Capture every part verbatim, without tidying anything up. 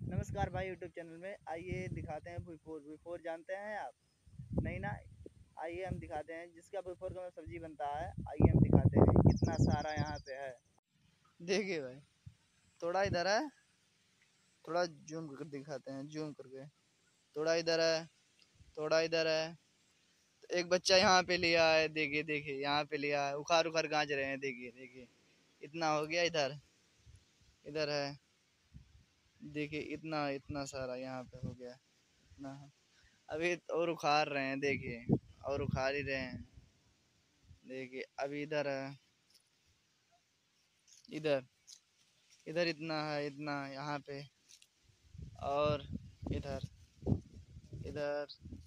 नमस्कार भाई YouTube channel में आइए दिखाते हैं भुईफोर। भुईफोर जानते हैं आप? नहीं ना? आइए हम दिखाते हैं जिसका भुईफोर का सब्जी बनता है। आइए हम दिखाते हैं कितना सारा यहाँ पे है। देखिए भाई, थोड़ा इधर है, थोड़ा जूम करके दिखाते हैं, जूम करके। थोड़ा इधर है, थोड़ा इधर है। तो एक बच्चा यहाँ पे लिया है, देखिए देखिए यहाँ पे लिया है, उखाड़ उखाड़ गांज रहे हैं। देखिए देखिए इतना हो गया। इधर इधर है, देखिए इतना इतना सारा यहाँ पे हो गया इतना। अभी और उखाड़ रहे हैं, देखिए और उखाड़ ही रहे हैं। देखिए अभी इधर है, इधर इधर इतना है, इतना यहाँ पे। और इधर इधर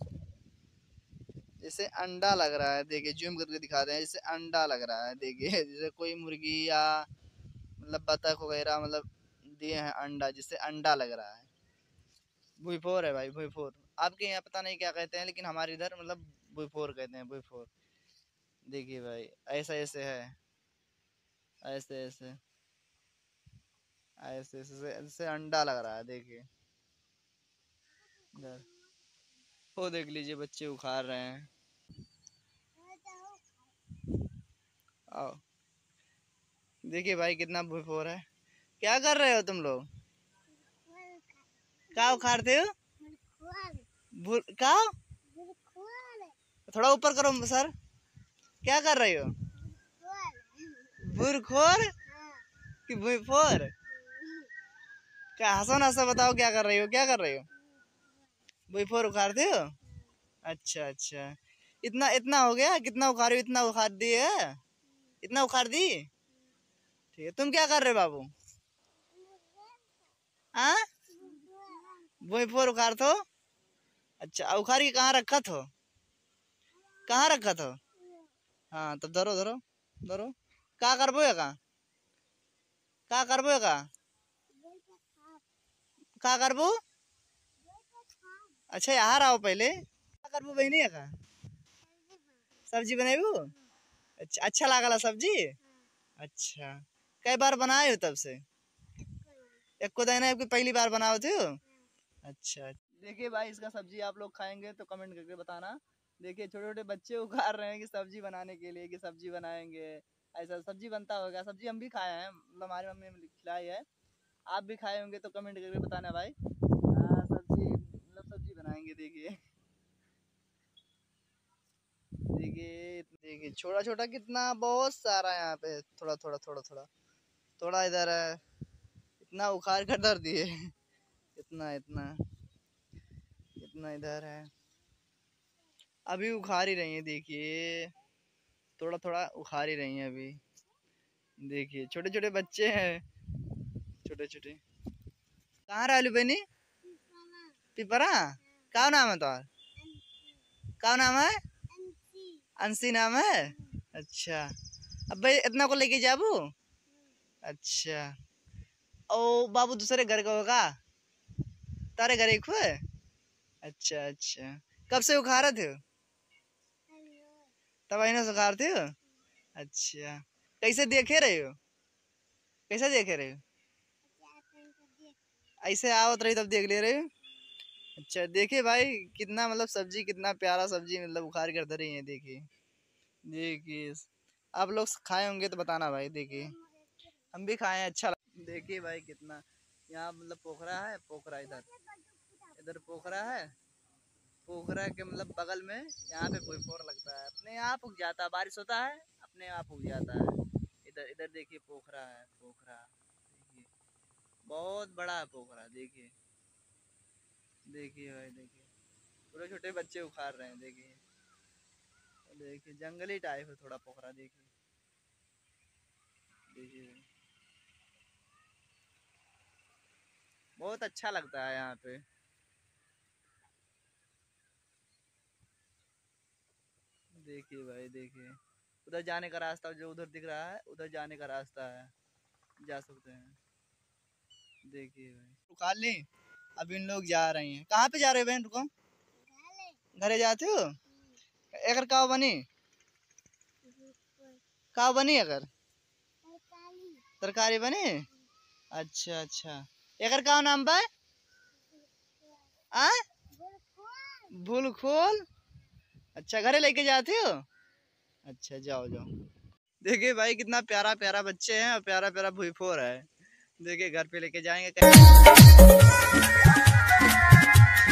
जैसे अंडा लग रहा है। देखिए जूम करके दिखा रहे हैं, जैसे अंडा लग रहा है। देखिए जैसे कोई मुर्गी या मतलब बतख वगैरह मतलब दिए हैं अंडा, जिससे अंडा लग रहा है। भुईफोर है भाई, भुईफोर। आपके यहाँ पता नहीं क्या कहते हैं, लेकिन हमारे इधर मतलब भुईफोर कहते हैं, भुईफोर। देखिए भाई ऐसा ऐसे है, ऐसे ऐसे ऐसे ऐसे ऐसे अंडा लग रहा है। देखिए इधर वो देख लीजिए, बच्चे उखाड़ रहे हैं। आओ देखिए भाई कितना भुईफोर है। क्या कर रहे हो तुम लोग? क्या उखाड़ते हो? भुर क्या? थोड़ा ऊपर करो सर। क्या कर रही हो? भुरखोर कि भुईफोर? क्या हंसो ना, हंसो बताओ क्या कर रही हो, क्या कर रही हो? भुईफोर उखाड़ते हो? अच्छा अच्छा। इतना इतना हो गया? कितना उखाड़ी? इतना उखाड़ दी है? इतना उखाड़ दी? ठीक है। तुम क्या कर रहे हो बाबू? हाँ, भुईफोर उखाड़ तो। अच्छा, उखाड़ के कहाँ रखा था? कहाँ रखा था? हाँ तब धरो धरो धरो। क्या करबो है? का क्या करबो है? का क्या करबो? अच्छा यहाँ आओ पहले। क्या करबो बहनी है? का सब्जी बनाबू? अच्छा, अच्छा लागला सब्जी? अच्छा, कई बार बनाए हो तब से? एक को देना है, पहली बार बनाओ थे? अच्छा। देखिए भाई, इसका सब्जी आप लोग खाएंगे तो कमेंट करके बताना। देखिए छोटे छोटे बच्चे उखाड़ रहे हैं कि सब्जी बनाने के लिए, कि सब्जी बनाएंगे। ऐसा सब्जी बनता होगा। सब्जी हम भी खाए हैं, मतलब हमारी मम्मी ने खिलाई है। आप भी खाए होंगे तो कमेंट करके बताना भाई। हाँ, सब्जी मतलब सब्जी बनाएंगे। देखिए देखिए देखिए छोटा छोटा कितना, बहुत सारा यहाँ पे। थोड़ा थोड़ा थोड़ा थोड़ा थोड़ा इधर है, इतना उखाड़ कर धर दिए। इतना इतना इतना इधर है, अभी उखाड़ ही रही है। देखिए थोड़ा थोड़ा उखाड़ ही रही है अभी। देखिए छोटे छोटे बच्चे हैं, छोटे छोटे। कहाँ रहा बहनी? पिपरा? क्या नाम है तुम्हारा? क्या नाम है? अंशी नाम है? अच्छा। अब भाई इतना को लेके जाबू? अच्छा। ओ बाबू दूसरे घर का होगा? तारे घर एक हुए? अच्छा अच्छा। कब से उखाड़ रहे थे? तब इन्हें सुखाते हो? अच्छा। कैसे देखे रहे हो? कैसे देखे रहे हो? ऐसे आवत रही तब देख ले रहे हो? अच्छा। देखिए भाई कितना मतलब सब्जी, कितना प्यारा सब्जी मतलब उखाड़ कर धरी है। देखिए देखिए आप लोग खाए होंगे तो बताना भाई। देखिए हम भी खाए हैं, अच्छा लगा। देखिए भाई कितना यहाँ मतलब पोखरा है, पोखरा इधर इधर पोखरा है। पोखरा के मतलब बगल में यहाँ पे भुईफोर लगता है, अपने आप उग जाता है। बारिश होता है अपने आप उग जाता है। इधर इधर देखिए पोखरा है, पोखरा देखिए बहुत बड़ा है पोखरा। देखिए देखिए भाई देखिए छोटे छोटे बच्चे उखाड़ रहे हैं। देखिए देखिए जंगली टाइप है थोड़ा पोखरा। देखिए देखिए बहुत अच्छा लगता है यहाँ पे। देखिए भाई देखिए उधर जाने का रास्ता, जो उधर दिख रहा है उधर जाने का रास्ता है, जा सकते हैं। देखिए भाई उखाड़ ली। अब इन लोग जा रहे हैं। कहाँ पे जा रहे हो बहन? रुको, घरे जाते हो? एकर काव बनी? काव बनी अगर तरकारी बनी? अच्छा अच्छा। एकर का नाम बा? आ भूल खोल। अच्छा घरे लेके जाते हो? अच्छा जाओ जाओ। देखिए भाई कितना प्यारा प्यारा बच्चे हैं और प्यारा प्यारा भूईफोर है। देखिए घर पे लेके जाएंगे।